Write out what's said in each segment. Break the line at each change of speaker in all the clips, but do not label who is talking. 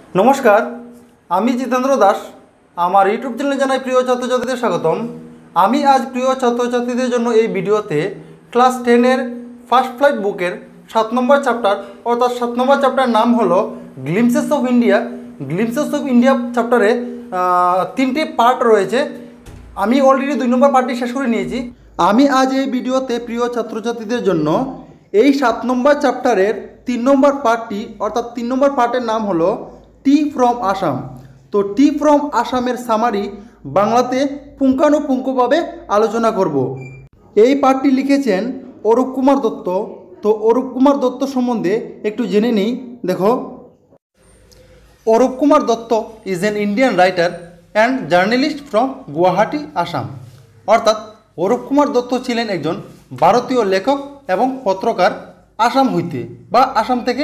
नमस्कार আমি জিতেন্দ্র দাস আমার ইউটিউব চ্যানেলে জানাই প্রিয় ছাত্রছাত্রীদের স্বাগতম। আমি আজ প্রিয় ছাত্রছাত্রীদের জন্য এই ভিডিওতে ক্লাস 10 এর ফার্স্ট ফ্লাইট বুকের 7 নম্বর চ্যাপ্টার অর্থাৎ 7 নম্বর চ্যাপ্টার নাম হলো glimpses of India. Glimpses of India চ্যাপ্টারে তিনটি পার্ট রয়েছে। আমি অলরেডি 2 নম্বর পার্টটি শেষ করে নিয়েছি। আমি আজ এই ভিডিওতে প্রিয় ছাত্রছাত্রীদের জন্য এই 7 নম্বর চ্যাপ্টারের 3 নম্বর পার্টটি অর্থাৎ 3 নম্বর পার্টের নাম হলো টি ফ্রম আসাম। তো টি ফ্রম আসামের সামারি বাংলাতে পুঙ্খানুপুঙ্খভাবে আলোচনা করব। এই পার্টটি লিখেছেন অরূপ কুমার দত্ত। তো অরূপ কুমার দত্ত সম্বন্ধে একটু জেনে নিই। দেখো, Arup Kumar Dutta is an Indian writer and journalist from Guwahati Assam. অর্থাৎ অরূপ কুমার দত্ত ছিলেন একজন ভারতীয় লেখক এবং পত্রকার আসাম হইতে বা আসাম থেকে।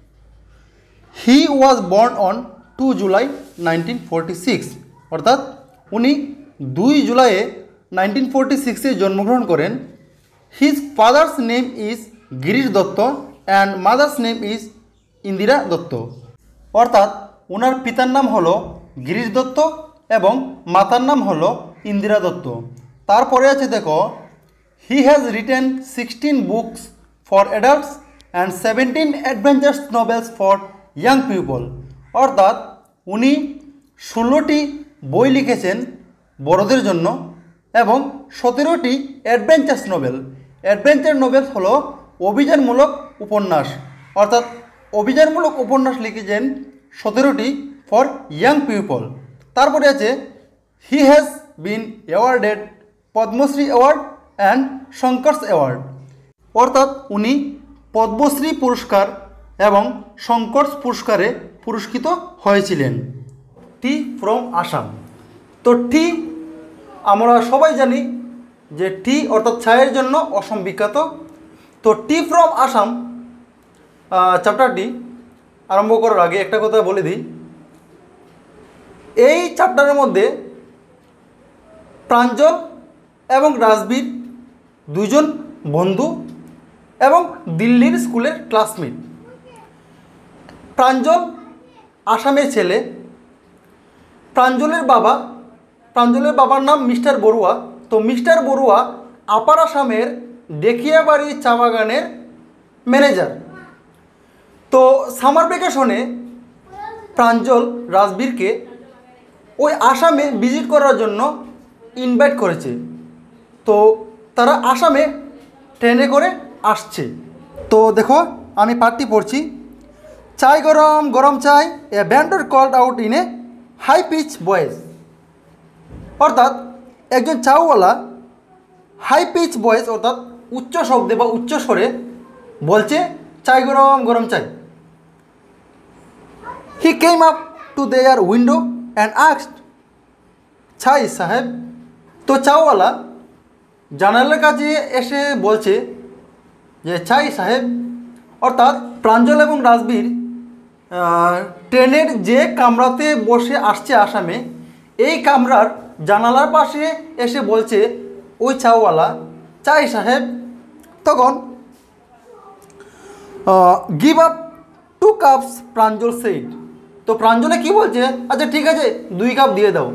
He was born on 2 July 1946। অর্থাৎ উনি 2 জুলাইয়ে 1946-এ জন্মগ্রহণ করেন। His father's name is Girish Dutta and mother's name is Indira Dutta. অর্থাৎ ওনার পিতার নাম হলো গিরিশ দত্ত এবং মাতার নাম হলো ইন্দিরা দত্ত। তারপরে আছে দেখো, he has written 16 books for adults and 17 adventures novels for young people. অর্থাৎ উনি 16টি বই লিখেছেন বড়দের জন্য এবং 17টি অ্যাডভেঞ্চার্স নোভেল। অ্যাডভেঞ্চার নোভেলস হলো অভিযানমূলক উপন্যাস। অর্থাৎ অভিযানমূলক উপন্যাস লিখেছেন 17টি ফর ইয়াং পিপল। তারপরে আছে he has been awarded Padma Shri award and Shankar's award. অর্থাৎ উনি পদ্মশ্রী পুরস্কার এবং শঙ্করস পুরস্কারে পুরস্কৃত হয়েছিলেন। Tea from Assam. তো টি আমরা সবাই জানি যে টি অর্থাৎ চায়ের জন্য অসম বিখ্যাত। তো টি ফ্রম আসাম চ্যাপ্টারটি আরম্ভ করার আগে একটা কথা বলে দিই। এই চ্যাপ্টারের মধ্যে প্রাঞ্জল এবং রাজবীর দুজন বন্ধু এবং দিল্লির স্কুলের ক্লাসমেট। প্রাঞ্জল আসামের ছেলে। প্রাঞ্জলের বাবার নাম মিস্টার বড়ুয়া। তো মিস্টার বড়ুয়া আপার আসামের ডেকিয়াবাড়ি চা বাগানের ম্যানেজার। তো সামার ভ্যাকেশনে প্রাঞ্জল রাজবীরকে ওই আসামে ভিজিট করার জন্য ইনভাইট করেছে। তো তারা আসামে ট্রেনে করে আসছে। তো দেখো, আমি পাঠটি পড়ছি। চাই গরম গরম chai, a vendor called out in a high pitch voice. অর্থাৎ একজন চাওয়ালা হাই পিচ ভয়েস অর্থাৎ উচ্চ শব্দে বা উচ্চ স্বরে বলছে চাই গরম গরম চাই। He came up to their window and asked, chai sahib. তো চাওয়ালা জানালার কাছে এসে বলছে যে চাই সাহেব। অর্থাৎ প্রাঞ্জল এবং রাজবীর ট্রেনের যে কামরাতে বসে আসছে আসামে, এই কামরার জানালার পাশে এসে বলছে ওই চাওয়ালা চাই সাহেব। তখন give up 2 cups Pranjal said. তো প্রাঞ্জলে কি বলছে, আচ্ছা ঠিক আছে 2 কাপ দিয়ে দাও।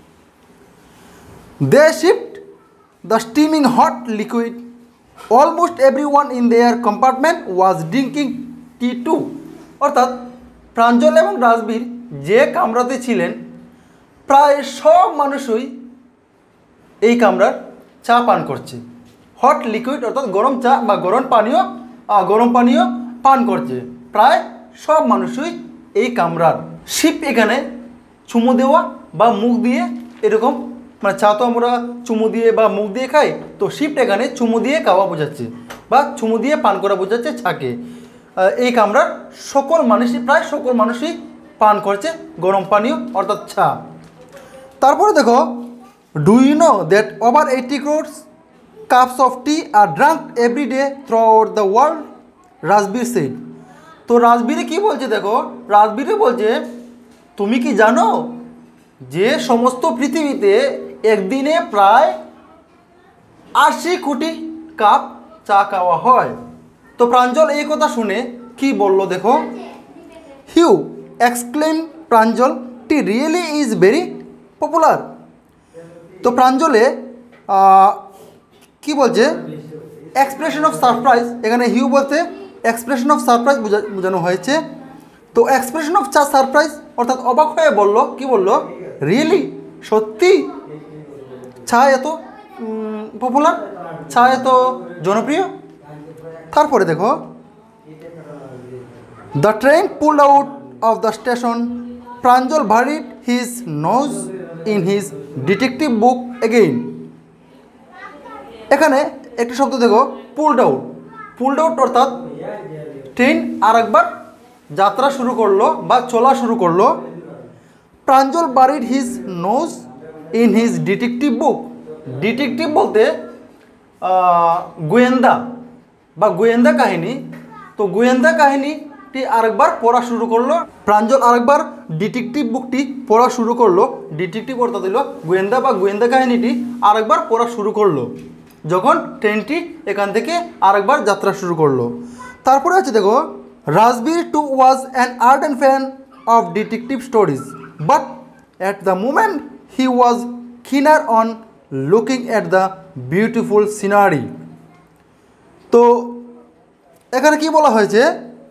They shift the steaming hot liquid. Almost everyone in their compartment was drinking tea too. অর্থাৎ প্রাঞ্জল এবং রাজবীর যে কামরাতে ছিলেন প্রায় সব মানুষই এই কামরার চা পান করছে। হট লিকুইড অর্থাৎ গরম চা বা গরম পানীয় পান করছে প্রায় সব মানুষই এই কামরার। শিপ এখানে চুমু দেওয়া বা মুখ দিয়ে এরকম, মানে চা তো আমরা চুমু দিয়ে বা মুখ দিয়ে খাই, তো শিফট এখানে চুমু দিয়ে খাওয়া বোঝাচ্ছে বা চুমু দিয়ে পান করা বোঝাচ্ছে চাকে। এই কামরার প্রায় সকল মানুষই পান করছে গরম পানীয় অর্থাৎ চা। তারপরে দেখো, do you know that over 80 crores cups of tea are drunk every day throughout the world, Rajvir said. তো রাজবীরে কি বলছে দেখো, রাজবীরে বলছে তুমি কি জানো যে সমস্ত পৃথিবীতে একদিনে প্রায় 80 কোটি কাপ চা খাওয়া হয়। তো প্রাঞ্জল এই কথা শুনে কি বলল দেখো, whew exclaimed Pranjal tea really is very popular. তো প্রাঞ্জলে কি বলছে, এক্সপ্রেশন অফ সারপ্রাইজ, এখানে হিউ বলতে এক্সপ্রেশন অফ সারপ্রাইজ বোঝানো হয়েছে। তো এক্সপ্রেশন অফ সারপ্রাইজ অর্থাৎ অবাক হয়ে বলল, কি বলল, রিয়েলি, সত্যি চা এত পপুলার, চা এত জনপ্রিয়। তারপরে দেখো, the train pulled out of the station, Pranjal buried his nose in his detective book again. এখানে একটি শব্দ দেখো, পুলড আউট। পুলড আউট অর্থাৎ ট্রেন আরেকবার যাত্রা শুরু করলো বা চলা শুরু করলো। Pranjal buried his nose in his detective book. Detective বলতে গোয়েন্দা বা গোয়েন্দা কাহিনী। তো গোয়েন্দা কাহিনীটি আরেকবার পড়া শুরু করলো। প্রাঞ্জল আরেকবার ডিটেকটিভ বুকটি পড়া শুরু করলো। ডিটেকটিভ অর্থাৎ দিল গোয়েন্দা বা গোয়েন্দা কাহিনীটি আরেকবার পড়া শুরু করলো যখন ট্রেনটি এখান থেকে আরেকবার যাত্রা শুরু করলো। তারপরে আছে দেখো, Rajvir too was an ardent fan of detective stories, but at the moment he was keener on looking at the beautiful scenery. তো এখানে কি বলা হয়েছে,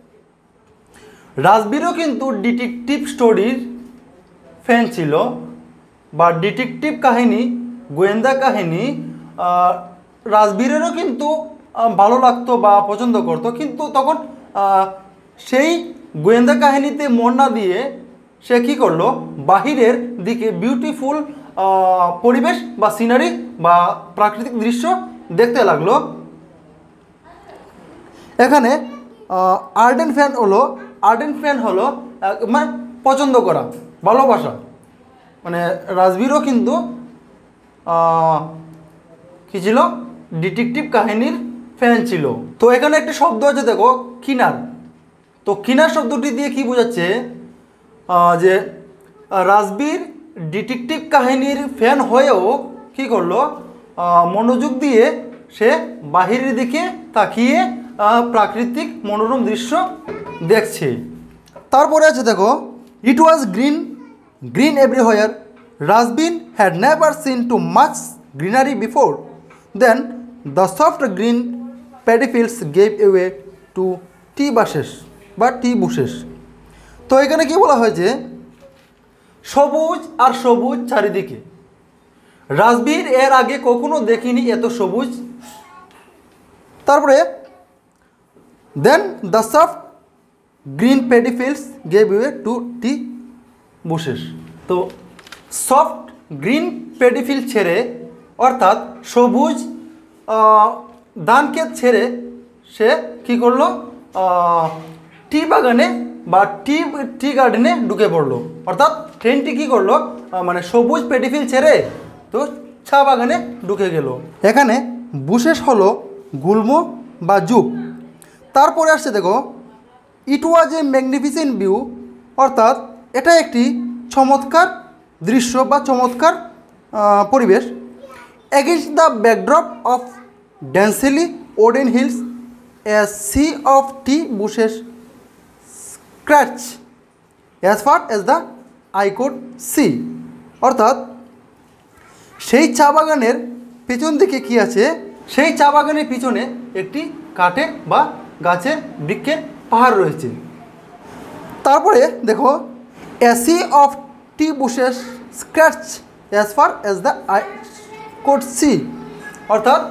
রাজবীরও কিন্তু ডিটেকটিভ স্টোরির ফ্যান ছিল বা ডিটেকটিভ কাহিনী, গোয়েন্দা কাহিনী রাজবীরেরও কিন্তু ভালো লাগতো বা পছন্দ করতো। কিন্তু তখন সেই গোয়েন্দা কাহিনীতে মন না দিয়ে সে কী করলো, বাহিরের দিকে বিউটিফুল পরিবেশ বা সিনারি বা প্রাকৃতিক দৃশ্য দেখতে লাগলো। এখানে আর্ডেন্ট ফ্যান হলো মানে পছন্দ করা, ভালোবাসা। মানে রাজবীরও কিন্তু কী ছিল, ডিটেকটিভ কাহিনীর ফ্যান ছিল। তো এখানে একটি শব্দ আছে দেখো, কিনার। তো কিনার শব্দটি দিয়ে কি বোঝাচ্ছে, যে রাজবীর ডিটেকটিভ কাহিনীর ফ্যান হয়েও কি করলো, মনোযোগ দিয়ে সে বাহিরের দিকে তাকিয়ে প্রাকৃতিক মনোরম দৃশ্য দেখছে। তারপরে আছে দেখো, it was green everywhere, Rajvir had never seen too much greenery before, then the soft green paddy fields gave away to tea bushes. তো এখানে কি বলা হয়েছে, সবুজ আর সবুজ চারিদিকে। রাজবীর এর আগে কখনো দেখিনি এত সবুজ। তারপরে then the soft green paddy fields gave away to tea bushes. তো সফট গ্রিন প্যাডি ফিল্ড ছেড়ে অর্থাৎ সবুজ ধানক্ষেত ছেড়ে সে কী করলো, টি বাগানে বা টি গার্ডেনে ঢুকে পড়লো। অর্থাৎ ট্রেনটি কী করলো, মানে সবুজ পেডিফিল ছেড়ে তো চা বাগানে ঢুকে গেল। এখানে বুশেস হলো গুল্ম বা জুপ। তারপরে আসছে দেখো, it was A magnificent view, অর্থাৎ এটা একটি চমৎকার দৃশ্য বা চমৎকার পরিবেশ। Against the backdrop of densely wooded hills, a sea of tea bushes scratch as far as the eye could see. অর্থাৎ সেই চা বাগানের পিছন দিকে কি আছে, সেই চা বাগানের পিছনে একটি কাঠের বা গাছের বৃক্ষের পাহাড় রয়েছে। তারপরে দেখো, a sea of tea bushes scratch as far as the eye could see. অর্থাৎ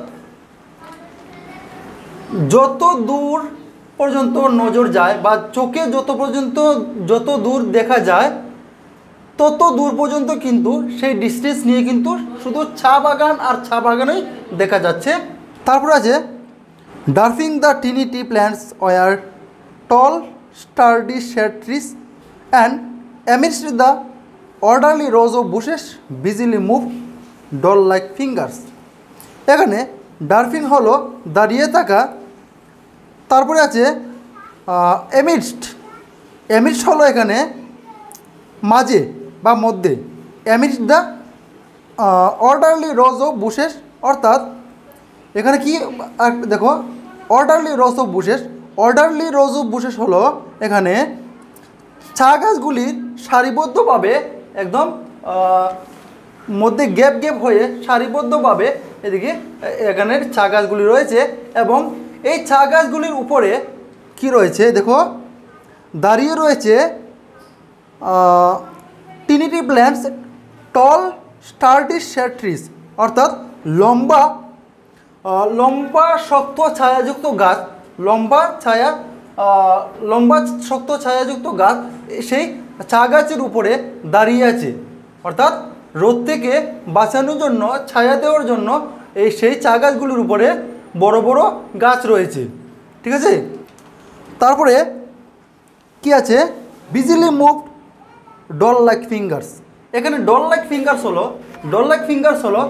যত দূর পর্যন্ত নজর যায় বা চোখে যত দূর দেখা যায় তত দূর পর্যন্ত কিন্তু সেই ডিস্টেন্স নিয়ে কিন্তু শুধু চা বাগান আর চা বাগানই দেখা যাচ্ছে। তারপর আছে, dwarfing the tiny tea plants were tall sturdy shade trees and amidst the orderly rows of bushes busily moved doll like fingers। এখানে ডার্ফিং হলো দাঁড়িয়ে থাকা। তারপরে আছে এমিডস্ট হলো এখানে মাঝে বা মধ্যে। amidst the orderly rows of bushes, অর্থাৎ এখানে কি দেখো, orderly rows of bushes হলো এখানে চা গাছগুলির সারিবদ্ধভাবে একদম মধ্যে গ্যাপ গ্যাপ হয়ে সারিবদ্ধভাবে এদিকে এখানের চা গাছগুলি রয়েছে এবং এই চা গাছগুলির উপরে কি রয়েছে দেখো দাঁড়িয়ে রয়েছে tiny tea plants tall sturdy shade trees, অর্থাৎ লম্বা লম্বা শক্ত ছায়াযুক্ত গাছ, লম্বা শক্ত ছায়াযুক্ত গাছ সেই চা গাছের উপরে দাঁড়িয়ে আছে, অর্থাৎ রোদ থেকে বাঁচানোর জন্য ছায়া দেওয়ার জন্য সেই চা গাছগুলির উপরে বড় বড় গাছ রয়েছে। ঠিক আছে, তারপরে কি আছে busily moved doll like fingers. এখানে ডল লাইক ফিঙ্গার্স হলো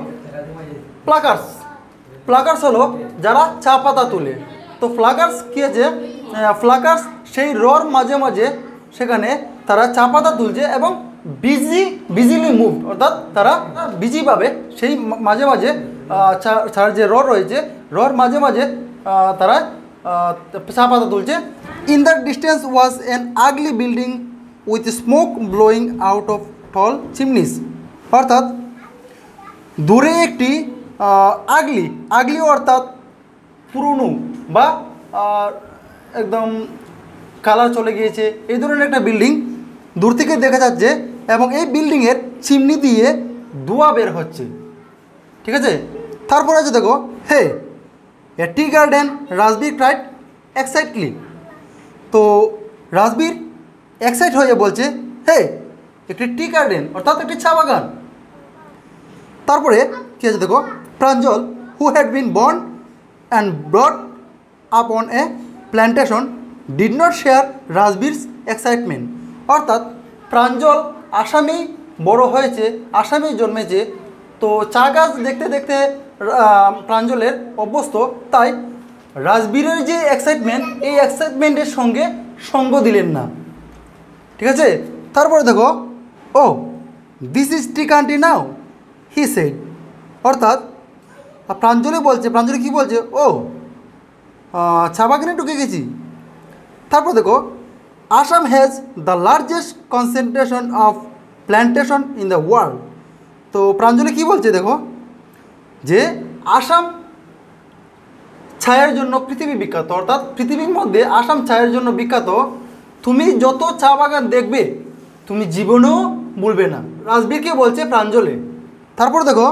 প্লাকার্স হলো যারা চা পাতা তুলে। তো ফ্লাকার্স কী আছে, ফ্লাকার্স সেই রর মাঝে মাঝে সেখানে তারা চা পাতা তুলছে এবং বিজিলি মুভড, অর্থাৎ তারা বিজিভাবে সেই মাঝে মাঝে চার যে রর রয়েছে রর মাঝে মাঝে তারা চা পাতা তুলছে। In the distance was an ugly building with smoke blowing out of tall chimneys, অর্থাৎ দূরে একটি আগলি অর্থাৎ পুরনো বা একদম কালার চলে গিয়েছে এই ধরনের একটা বিল্ডিং দূর থেকে দেখা যাচ্ছে এবং এই বিল্ডিংয়ের চিমনি দিয়ে ধোঁয়া বের হচ্ছে। ঠিক আছে, তারপর আছে দেখো hey a tea garden Rajvir cried excitedly. তো রাজবীর এক্সাইট হয়ে বলছে হে একটি টি গার্ডেন অর্থাৎ একটি চা বাগান। তারপরে কী আছে দেখো Pranjal who had been born and brought up on a plantation did not share Rajvir's excitement, অর্থাৎ প্রাঞ্জল আসামেই বড় হয়েছে, আসামেই জন্মেছে, তো চা গাছ দেখতে দেখতে প্রাঞ্জলের অভ্যস্ত, তাই রাজবীরের যে এক্সাইটমেন্ট এই এক্সাইটমেন্টের সঙ্গে সঙ্গ দিলেন না। ঠিক আছে, তারপরে দেখো oh this is tea country now he said, অর্থাৎ প্রাঞ্জলি কী বলছে ও চা বাগানে ঢুকে গেছি। তারপর দেখো Assam has the largest concentration of plantation in the world. তো প্রাঞ্জলি কী বলছে দেখো যে আসাম ছায়ের জন্য পৃথিবী বিখ্যাত, অর্থাৎ পৃথিবীর মধ্যে আসাম ছায়ের জন্য বিখ্যাত, তুমি যত চা বাগান দেখবে তুমি জীবনেও ভুলবে না, রাজবীরকে বলছে প্রাঞ্জলি। তারপর দেখো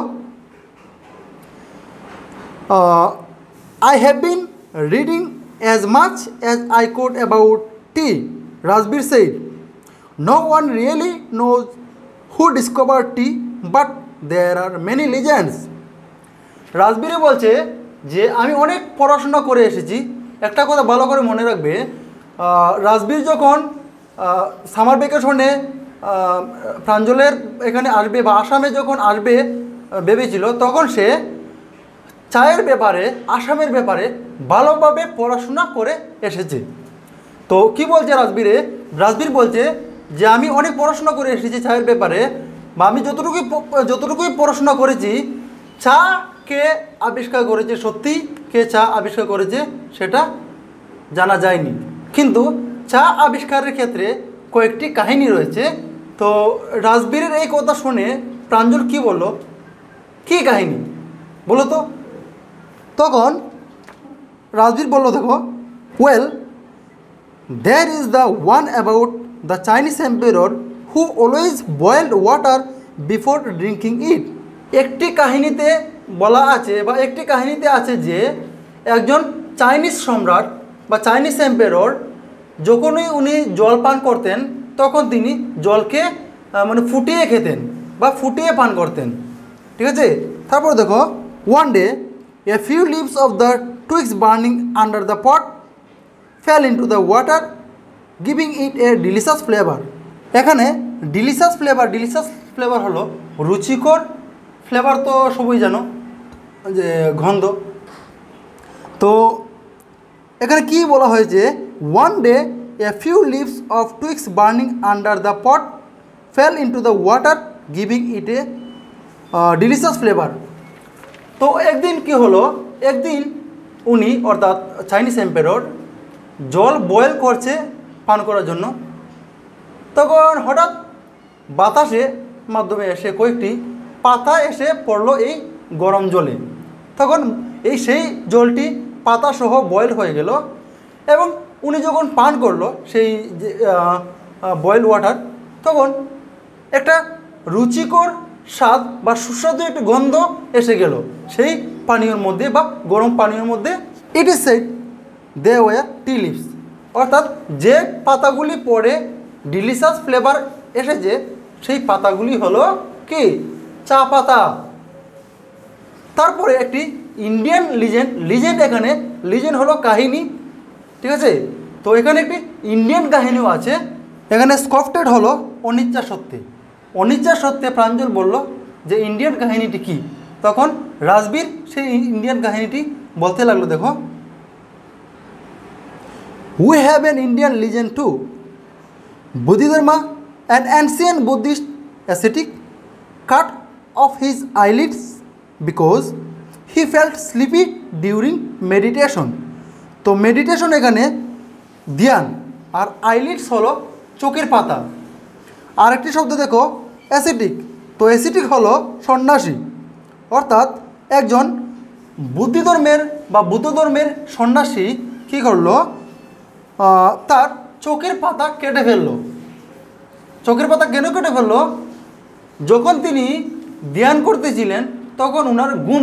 I have been reading as much as I could about tea, Razbir said. No one really knows who discovered tea, but there are many legends. Rajbir বলছে যে আমি অনেক পড়াশোনা করে এসেছি। একটা কথা ভালো করে মনে রাখবে, রাজবীর যখন সামার ভ্যাকেশনে প্রাঞ্জলের এখানে আসবে বা আসামে যখন আসবে ভেবেছিল, তখন সে চায়ের ব্যাপারে আসামের ব্যাপারে ভালোভাবে পড়াশোনা করে এসেছে। তো কি বলছে রাজবীর বলছে যে আমি অনেক পড়াশোনা করে এসেছি চায়ের ব্যাপারে, বা আমি যতটুকুই পড়াশোনা করেছি, চা কে আবিষ্কার করেছে, সত্যি কে চা আবিষ্কার করেছে সেটা জানা যায়নি, কিন্তু চা আবিষ্কারের ক্ষেত্রে কয়েকটি কাহিনী রয়েছে। তো রাজবীরের এই কথা শুনে প্রাঞ্জল কি বলল, কী কাহিনী বলো তো? তখন রাজবীর বলল দেখো well there is the one about the Chinese empire who always boiled water before drinking it. একটি কাহিনীতে বলা আছে বা একটি কাহিনীতে আছে যে একজন চাইনিজ সম্রাট বা চাইনিজ এম্পায়ার যখনই উনি জল পান করতেন তখন তিনি জলকে মানে ফুটিয়ে খেতেন বা ফুটিয়ে পান করতেন। ঠিক আছে, তারপর দেখো one day a few leaves of the twigs burning under the pot fell into the water giving it a delicious flavor। এখানে ডিলিশাস ফ্লেভার হলো রুচিকর ফ্লেভার, তো সবই জানো যে গন্ধ। তো এখানে কি বলা হয়েছে one day a few leaves of twigs burning under the pot fell into the water giving it a delicious flavor। তো একদিন কি হলো, একদিন উনি অর্থাৎ চাইনিজ এম্পায়ার জল বয়েল করছে পান করার জন্য, তখন হঠাৎ বাতাসে মাধ্যমে এসে কয়েকটি পাতা এসে পড়লো এই গরম জলে। তখন সেই জলটি পাতাসহ বয়েল হয়ে গেল এবং উনি যখন পান করলো সেই যে বয়েল ওয়াটার, তখন একটা রুচিকর স্বাদ বা সুস্বাদু একটি গন্ধ এসে গেল সেই পানীয়র মধ্যে বা গরম পানীয়র মধ্যে। It is said they were tea leaves, অর্থাৎ যে পাতাগুলি পরে ডিলিশাস ফ্লেভার এসেছে সেই পাতাগুলি হলো কি, চা পাতা। তারপরে একটি ইন্ডিয়ান লিজেন্ড এখানে লিজেন্ড হলো কাহিনী, ঠিক আছে। তো এখানে একটি ইন্ডিয়ান কাহিনীও আছে। এখানে স্কফটেড হলো অনিচ্ছা সত্ত্বে। অনিচ্ছা সত্ত্বে প্রাঞ্জল বলল যে ইন্ডিয়ান কাহিনীটি কি। তখন রাজবীর সেই ইন্ডিয়ান কাহিনীটি বলতে লাগলো, দেখো, we have an Indian legend too. Bodhidharma, an ancient Buddhist ascetic, cut off his eyelids because he felt sleepy during meditation. তো মেডিটেশন এখানে ধ্যান, আর আইলিডস হলো চোখের পাতা। আর একটি শব্দ দেখো অ্যাসেটিক। তো অ্যাসেটিক হলো সন্ন্যাসী, অর্থাৎ একজন বুদ্ধ ধর্মের সন্ন্যাসী কী করলো, তার চোখের পাতা কেটে ফেললো। চোখের পাতা কেন কেটে ফেললো? যখন তিনি ধ্যান করতেছিলেন তখন উনার ঘুম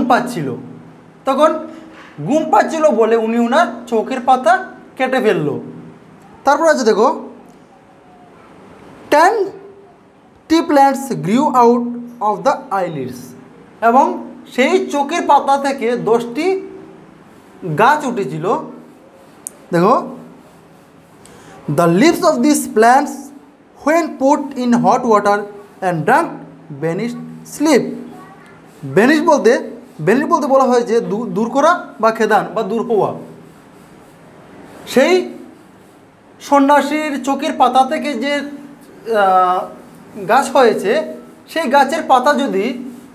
পাচ্ছিল বলে উনি উনার চোখের পাতা কেটে ফেললো। তারপর আছে দেখো, 10 tea plants grew out of the eyelids, এবং সেই চোখের পাতা থেকে 10টি গাছ উঠেছিল। দেখো, the leaves of these plants when put in hot water and drunk vanished sleep. Vanish বলতে বলা হয় যে দূর করা বা খেদান বা দূর হওয়া। সেই সন্ন্যাসীর চোখের পাতা থেকে যে গাছ হয়েছে, সেই গাছের পাতা যদি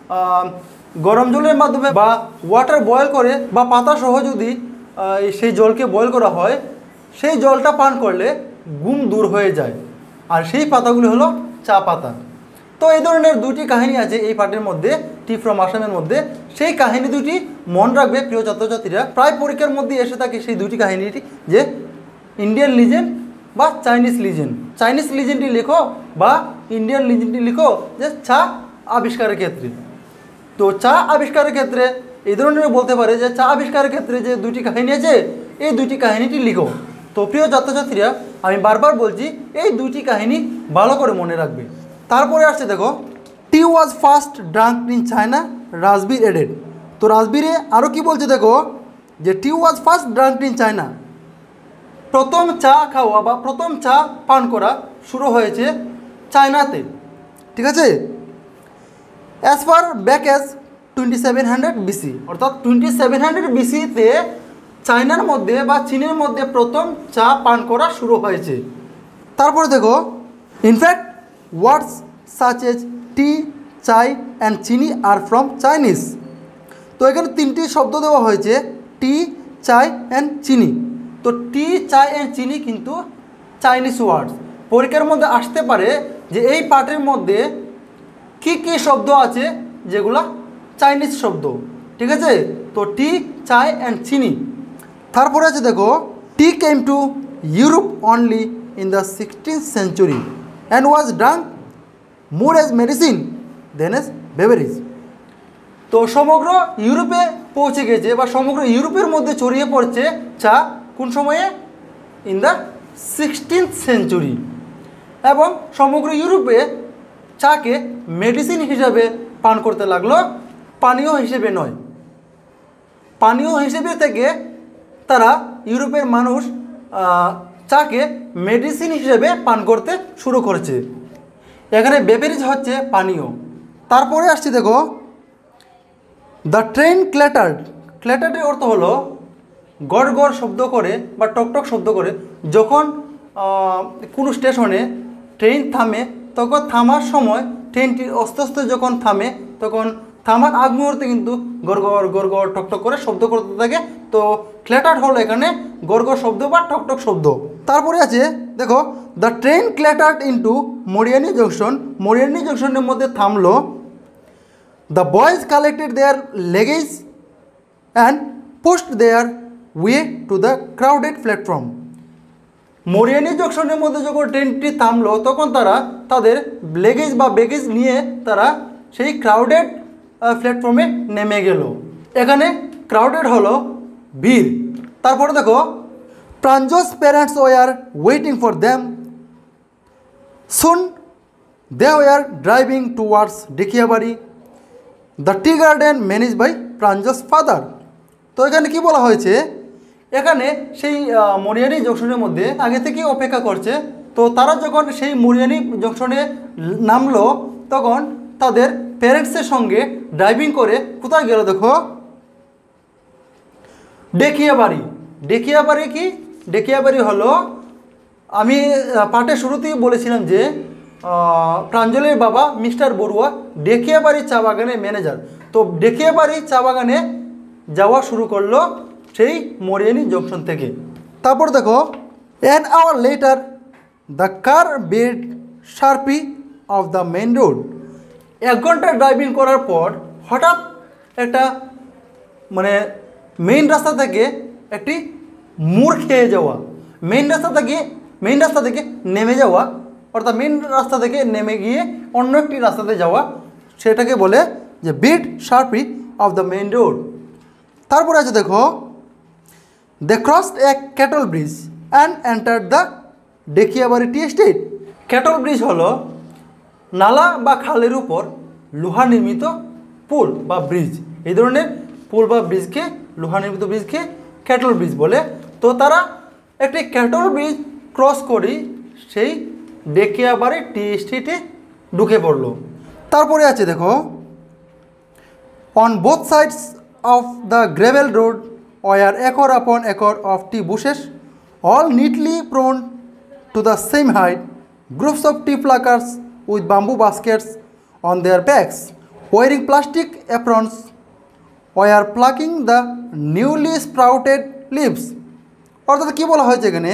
গরম জলের মাধ্যমে বা ওয়াটার বয়েল করে বা পাতা সহ যদি সেই জলকে বয়েল করা হয়, সেই জলটা পান করলে ঘুম দূর হয়ে যায়। আর সেই পাতাগুলি হলো চা পাতা। তো এই ধরনের দুটি কাহিনী আছে এই পাঠের মধ্যে, টি ফ্রম আসামের মধ্যে। সেই কাহিনী দুটি মন রাখবে প্রিয় ছাত্রছাত্রীরা। প্রায় পরীক্ষার মধ্যে এসে থাকে সেই দুটি কাহিনীটি, যে ইন্ডিয়ান লিজেন্ড বা চাইনিজ লিজেন্ডটি লেখো বা ইন্ডিয়ান লিজেন্ডটি লিখো, যে চা আবিষ্কারের ক্ষেত্রে। তো চা আবিষ্কারের ক্ষেত্রে এই ধরনের বলতে পারে যে চা আবিষ্কারের ক্ষেত্রে যে দুটি কাহিনী আছে, এই দুটি কাহিনীটি লিখো। তো প্রিয় ছাত্রছাত্রীরা, আমি বারবার বলছি এই দুইটি কাহিনী ভালো করে মনে রাখবে। তারপরে আসছে দেখো, tea was first drunk in China, Rajvir added. তো রাজবীরে আরও কি বলছে দেখো, যে tea was first drunk in China, প্রথম চা খাওয়া বা প্রথম চা পান করা শুরু হয়েছে চায়নাতে, ঠিক আছে। As far back as 2700 BC, অর্থাৎ 2700 BC-তে চায়নার মধ্যে বা চীনের মধ্যে প্রথম চা পান করা শুরু হয়েছে। তারপরে দেখো, in fact words such as tea, chai and চিনি আর ফ্রম চাইনিজ। তো এখানে 3টি শব্দ দেওয়া হয়েছে, টি, চাই অ্যান্ড চিনি। তো টি, চাই অ্যান্ড চিনি কিন্তু চাইনিজ ওয়ার্ডস। পরীক্ষার মধ্যে আসতে পারে যে এই পাঠের মধ্যে কী কী শব্দ আছে যেগুলা চাইনিজ শব্দ, ঠিক আছে। তো টি, চাই অ্যান্ড চিনি। তারপরে আছে দেখো, tea came to Europe only in the 16th century and was drunk more as medicine than as beverage. তো সমগ্র ইউরোপে পৌঁছে গেছে বা সমগ্র ইউরোপের মধ্যে ছড়িয়ে পড়ছে চা কোন সময়ে, ইন দ্য 16th century, এবং সমগ্র ইউরোপে চাকে মেডিসিন হিসাবে পান করতে লাগলো, পানীয় হিসেবে নয়। পানীয় হিসেবে থেকে তারা ইউরোপের মানুষ চাকে মেডিসিন হিসেবে পান করতে শুরু করেছে। এখানে বেভারেজ হচ্ছে পানীয়। তারপরে আসছে দেখো, দ্য ট্রেন ক্ল্যাটার্ড। ক্ল্যাটার্ডের অর্থ হলো গড় গড় শব্দ করে বা টকটক শব্দ করে। যখন কোনো স্টেশনে ট্রেন থামে, তখন থামার সময় ট্রেনটি আস্তে আস্তে যখন থামে, তখন থামার আগ মুহূর্তে কিন্তু গড় গড় টকটক করে শব্দ করতে থাকে। তো ক্ল্যাটার্ড হলো এখানে গড় গড় শব্দ বা টকটক শব্দ। তারপরে আছে দেখো, the train clattered into Moriani junction, Moriani জংশনের মধ্যে থামলো। The boys collected their luggage and pushed their way to the crowded platform. Moriani জংশনের মধ্যে যখন ট্রেনটি থামলো তখন তারা তাদের লেগেজ বা ব্যাগেজ নিয়ে তারা সেই ক্রাউডেড প্ল্যাটফর্মে নেমে গেল। এখানে ক্রাউডেড হলো ভিড়। তারপরে দেখো, Pranjal's parents were waiting for them, soon they were driving towards Dekiyabari, the tea garden manage by Pranjal's father. তো এখানে কি বলা হয়েছে, এখানে সেই মরিয়ানি জংশনের মধ্যে আগে থেকে অপেক্ষা করছে। তো তারা যখন সেই মরিয়ানি জংশনে নামলো তখন তাদের প্যারেন্টসের সঙ্গে ড্রাইভিং করে কোথায় গেল দেখো, ডেকিয়াবাড়ি। ডেকিয়াবাড়ি কি? ডেকিয়াবাড়ি হলো, আমি পাঠের শুরুতেই বলেছিলাম যে প্রাঞ্জলের বাবা মিস্টার বড়ুয়া ডেকিয়াবাড়ি চা বাগানের ম্যানেজার। তো ডেকিয়াবাড়ি চা বাগানে যাওয়া শুরু করলো সেই মরিয়ানি জংশন থেকে। তারপর দেখো, an hour later the car bed sharply off the main road. 1 ঘন্টা ড্রাইভিং করার পর হঠাৎ একটা মানে মেইন রাস্তা থেকে একটি মোড় খেয়ে যাওয়া, মেইন রাস্তা থেকে নেমে যাওয়া, অর্থাৎ মেইন রাস্তা থেকে নেমে গিয়ে অন্য একটি রাস্তাতে যাওয়া, সেটাকে বলে যে bit sharply off the main road. তারপরে আছে দেখো, they crossed a cattle bridge and entered the Dekiyabari tea estate. Cattle bridge হলো নালা বা খালের উপর লোহা নির্মিত পুল বা ব্রিজ। এই ধরনের পুল বা ব্রিজকে, লোহা নির্মিত ব্রিজকে ক্যাটল ব্রিজ বলে। তো তারা একটি ক্যাটল ব্রিজ ক্রস করেই সেই ডেকিয়াবাড়ি টি এস্টেটে ঢুকে পড়লো। তারপরে আছে দেখো, on both sides of the gravel road were acre upon acre of tea bushes, all neatly pruned to the same height, groups of tea pluckers with bamboo baskets on their backs, wearing plastic aprons were plucking the newly sprouted leaves. অর্থাৎ কী বলা হয়েছে এখানে,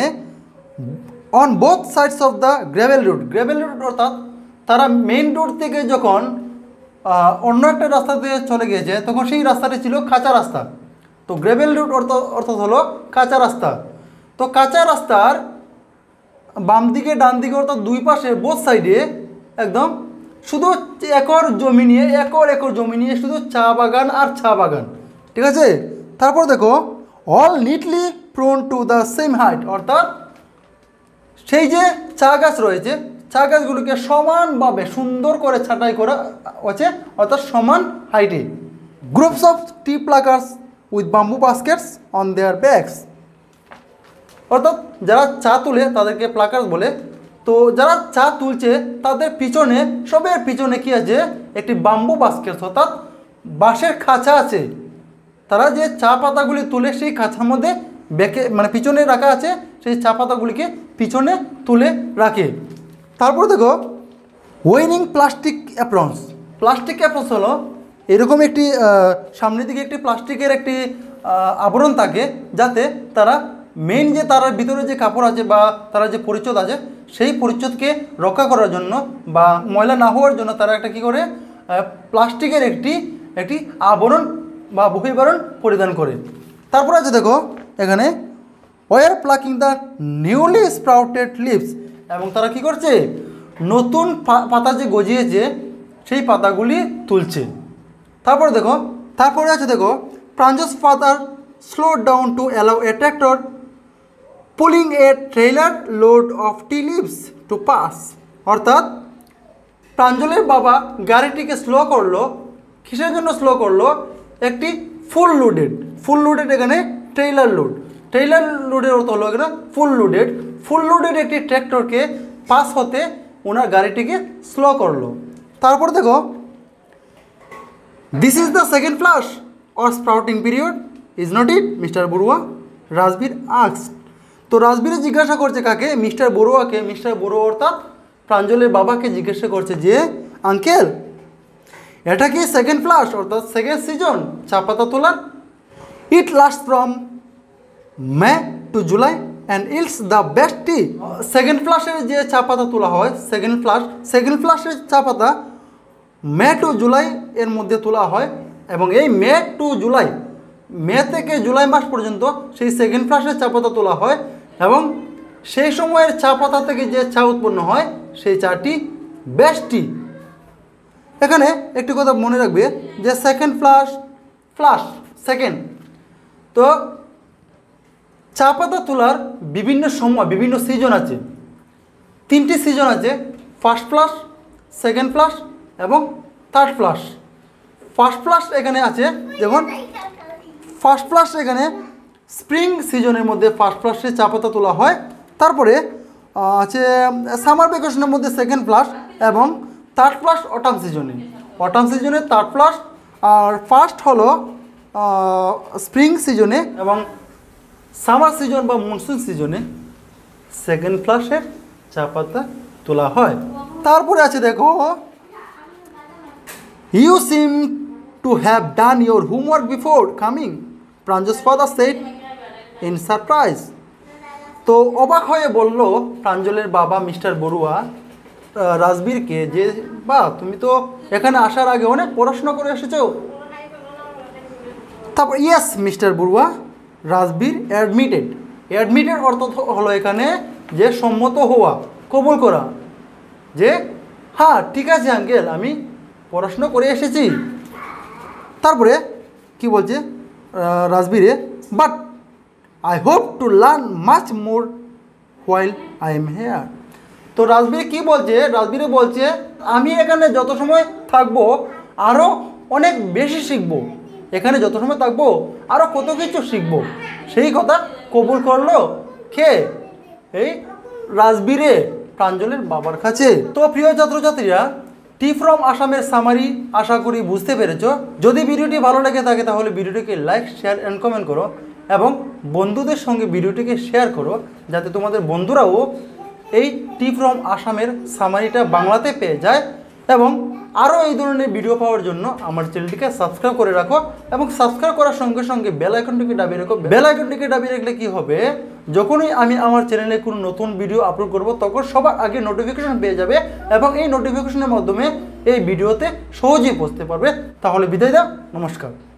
on both sides of the gravel road. Gravel road অর্থাৎ তারা main road থেকে যখন অন্য একটা রাস্তাতে চলে গিয়েছে তখন সেই রাস্তাটি ছিল কাঁচা রাস্তা। তো গ্রেভেল রোড অর্থাৎ হলো কাঁচা রাস্তা। তো কাঁচা রাস্তার বাম দিকে ডান দিকে অর্থাৎ দুই পাশে বোথ সাইডে একদম শুধু একর জমি নিয়ে শুধু চা বাগান আর চা বাগান, ঠিক আছে। তারপর দেখো, all neatly pruned to the same height, অর্থাৎ সেই যে চা গাছ রয়েছে চা গাছগুলোকে সমানভাবে সুন্দর করে ছাঁটাই করা আছে, অর্থাৎ সমান হাইটে। Groups of tea pluckers with bamboo baskets on their backs, অর্থাৎ যারা চা তুলে তাদেরকে প্লাকার্স বলে। তো যারা চা তুলছে তাদের পিছনে, সবের পিছনে কি আছে, একটি বাম্বু বাস্কেট অর্থাৎ বাঁশের খাঁচা আছে। তারা যে চা পাতাগুলি তুলে সেই খাঁচার মধ্যে মানে পিছনে রাখা আছে, সেই চা পাতাগুলিকে পিছনে তুলে রাখে। তারপর দেখো, ওয়েনিং প্লাস্টিক অ্যাপ্রনস। প্লাস্টিক অ্যাপ্রনস হলো এরকম একটি সামনের দিকে একটি প্লাস্টিকের একটি আবরণ থাকে, যাতে তারা মেইন যে তার ভিতরে যে কাপড় আছে বা তারা যে পরিচ্ছদ আছে সেই পরিচ্ছদকে রক্ষা করার জন্য বা ময়লা না হওয়ার জন্য তারা একটা কী করে, প্লাস্টিকের একটি আবরণ বা বহির্বারণ পরিধান করে। তারপর আছে দেখো এখানে, were plucking the newly sprouted leaves, এবং তারা কি করছে, নতুন পাতা যে গজিয়েছে সেই পাতাগুলি তুলছে। তারপরে আছে দেখো, Pranjal's father slowed down to allow a tractor pulling a trailer load of tea leaves to pass। অর্থাৎ প্রাঞ্জলের বাবা গাড়িটিকে স্লো করলো। কিসের জন্য স্লো করলো? একটি ফুল লোডেড এখানে ট্রেইলার লোডের অর্থ হলো এখানে ফুল লোডেড একটি ট্র্যাক্টরকে পাস হতে ওনার গাড়িটিকে স্লো করলো। তারপর দেখো, this is the second flush or sprouting period, is not it mister Barua? Rajbir asked. তো রাজবীর জিজ্ঞাসা করছে কাকে? মিস্টার বড়ুয়াকে। মিস্টার বড়ুয়া অর্থাৎ প্রাঞ্জলের বাবাকে জিজ্ঞাসা করছে যে, আঙ্কেল এটা কি সেকেন্ড ফ্লাশ অর্থাৎ সেকেন্ড সিজন চা পাতা তোলার? It last from May to July and it's the best tea. Second ফ্লাশের যে চা পাতা তোলা হয়, সেকেন্ড ফ্লাশের চা পাতা মে টু জুলাই এর মধ্যে তোলা হয়, এবং এই মে থেকে জুলাই মাস পর্যন্ত সেই সেকেন্ড ফ্লাশের চা পাতা তোলা হয়, এবং সেই সময়ের চা পাতা থেকে যে চা উৎপন্ন হয় সেই চাটি বেস্ট টি। এখানে একটি কথা মনে রাখবে যে সেকেন্ড তো চা পাতা তোলার বিভিন্ন সময় বিভিন্ন সিজন আছে, 3টি সিজন আছে, ফার্স্ট ফ্লাশ, সেকেন্ড ফ্লাশ এবং থার্ড ফ্লাশ। ফার্স্ট ফ্লাশ এখানে আছে, দেখুন ফার্স্ট ফ্লাশ এখানে স্প্রিং সিজনের মধ্যে ফার্স্ট ফ্লাশে চা পাতা তোলা হয়। তারপরে আছে সামার ভ্যাকেশনের মধ্যে সেকেন্ড ফ্লাশ, এবং থার্ড ফ্লাশ অটাম সিজনে থার্ড ফ্লাশ। আর ফার্স্ট হলো স্প্রিং সিজনে, এবং সামার সিজন বা মনসুন সিজনে সেকেন্ড ফ্লাশের চা পাতা তোলা হয়। তারপরে আছে দেখো, you seem to have done your homework before coming, Pranjal's father said in surprise. তো অবাক হয়ে বলল প্রাঞ্জলের বাবা মিস্টার বড়ুয়া রাজবীরকে যে, বা তুমি তো এখানে আসার আগে অনেক পড়াশোনা করে এসেছো। তারপর yes mister Barua, Rajbir admitted অর্থ হলো এখানে যে সম্মত হওয়া, কবুল করা, যে হ্যাঁ ঠিক আছে আঙ্কেল আমি পড়াশোনা করে এসেছি। তারপরে কি বলছে রাজবীরে, but I hope to learn much more while I am here. তো রাজবীর কি বলছে, রাজবীরে বলছে আমি এখানে যত সময় থাকবো আরও অনেক বেশি শিখবো, এখানে যত সময় থাকবো আরও কত কিছু শিখবো। সেই কথা কবুল করলো কে, এই রাজবীরে প্রাঞ্জলের বাবার কাছে। তো প্রিয় ছাত্রছাত্রীরা, টি ফ্রম আসামের সামারি আশা করি বুঝতে পেরেছো। যদি ভিডিওটি ভালো লেগে থাকে তাহলে ভিডিওটিকে লাইক, শেয়ার অ্যান্ড কমেন্ট করো, এবং বন্ধুদের সঙ্গে ভিডিওটিকে শেয়ার করো, যাতে তোমাদের বন্ধুরাও এই টি ফ্রম আসামের সামারিটা বাংলাতে পেয়ে যায়। এবং আরও এই ধরনের ভিডিও পাওয়ার জন্য আমার চ্যানেলটিকে সাবস্ক্রাইব করে রাখো, এবং সাবস্ক্রাইব করার সঙ্গে সঙ্গে বেল আইকনটিকে দাবিয়ে রাখো। বেল আইকনটিকে দাবিয়ে রাখলে কী হবে, যখনই আমি আমার চ্যানেলে কোনো নতুন ভিডিও আপলোড করব তখন সবার আগে নোটিফিকেশন পেয়ে যাবে, এবং এই নোটিফিকেশনের মাধ্যমে এই ভিডিওতে সহজেই পৌঁছতে পারবে। তাহলে বিদায় দাও, নমস্কার।